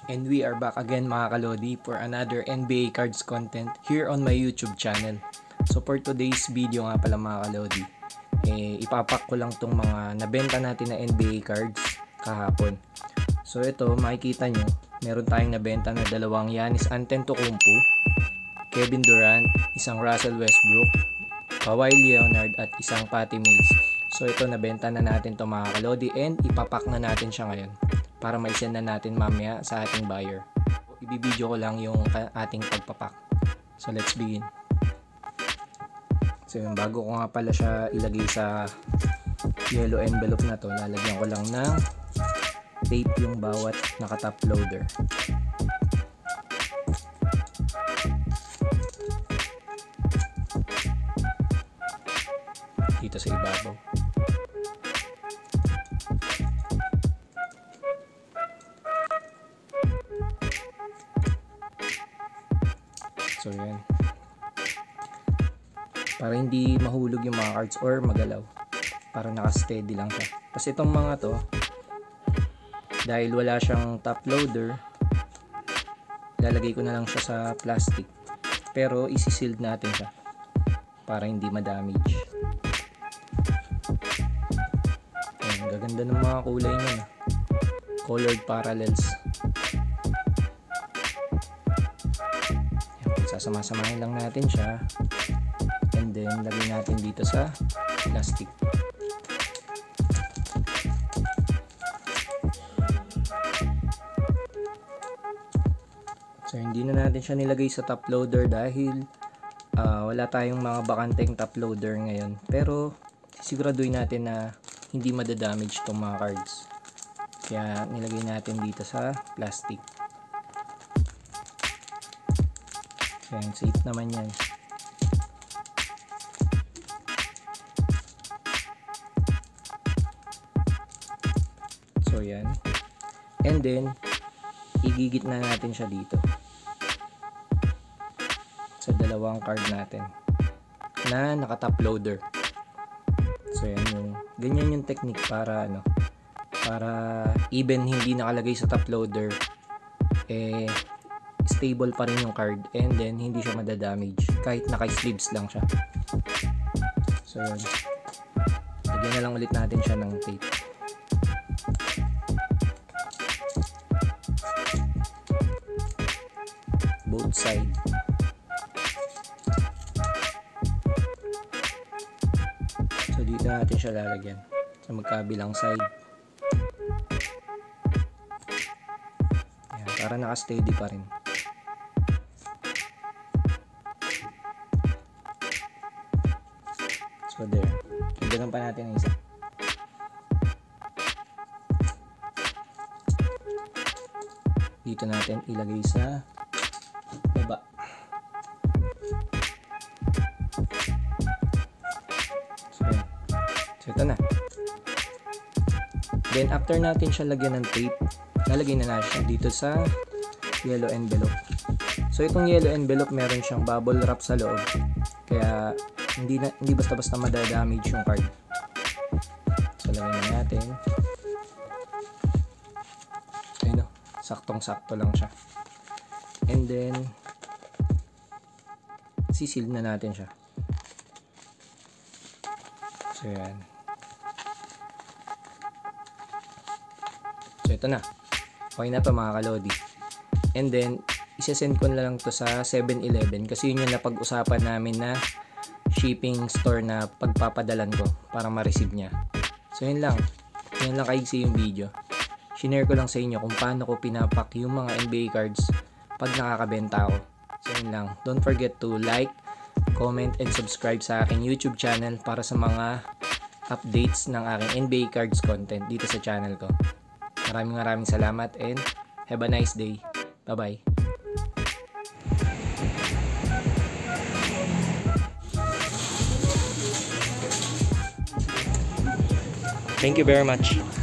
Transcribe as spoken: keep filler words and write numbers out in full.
And we are back again mga kalodi for another N B A cards content here on my YouTube channel. So for today's video nga pala mga kalodi, eh, ipapak ko lang tong mga nabenta natin na N B A cards kahapon. So ito makikita nyo, meron tayong nabenta na dalawang Giannis Antetokounmpo, Kevin Durant, isang Russell Westbrook, Kawhi Leonard at isang Patty Mills. So ito nabenta na natin to mga kalodi and ipapak na natin siya ngayon para maisend na natin mamaya sa ating buyer. Ibibideo ko lang yung ating pagpapak. So let's begin. So yun, bago ko nga pala siya ilagay sa yellow envelope na to, lalagyan ko lang ng tape yung bawat naka-top loader. Dito sa ibabaw. So yan, para hindi mahulog yung mga cards or magalaw, para naka-steady lang siya. Tapos itong mga to, dahil wala siyang top loader, lalagay ko na lang siya sa plastic, pero isi-sealed natin siya para hindi ma-damage. Ayan, gaganda ng mga kulay niya, colored parallels. Sasama-samahin lang natin siya and then lagay natin dito sa plastic. So hindi na natin siya nilagay sa top loader dahil uh, wala tayong mga bakanteng top loader ngayon, pero siguraduhin natin na hindi madadamage itong mga cards, kaya nilagay natin dito sa plastic. Yan, safe naman yan. So yan. And then igigit na natin siya dito sa dalawang card natin na naka-top loader. So yan yung ganyan yung technique para ano, para even hindi nakalagay sa top loader, eh stable pa rin yung card and then hindi siya madadamage kahit naka-sleeves lang siya. So yun, lagyan na lang ulit natin siya ng tape. Both side. So dito natin siya lalagyan sa magkabilang side. Ayan, para naka-steady pa rin. So there, dagdagan pa natin ang isa. Dito natin ilagay sa baba. So yan. So ito na. Then after natin siya lagyan ng tape, lalagay na natin siya dito sa yellow envelope. So itong yellow envelope meron siyang bubble wrap sa loob, kaya hindi na, hindi basta-basta madadamage yung card. So lagyan na natin. Ayun o, saktong-sakto lang siya. And then sisil na natin siya. So yan. So ito na, okay na to mga kalodi. And then isesend ko na lang to sa seven eleven kasi yun yung napag-usapan namin na shipping store na pagpapadalan ko para ma-receive niya. So yun lang, yun lang kaigsi yung video. Shinare ko lang sa inyo kung paano ko pinapak yung mga N B A cards pag nakakabenta ako. So yun lang, don't forget to like, comment, and subscribe sa aking YouTube channel para sa mga updates ng aking N B A cards content dito sa channel ko. Maraming maraming salamat and have a nice day. Bye bye. Thank you very much.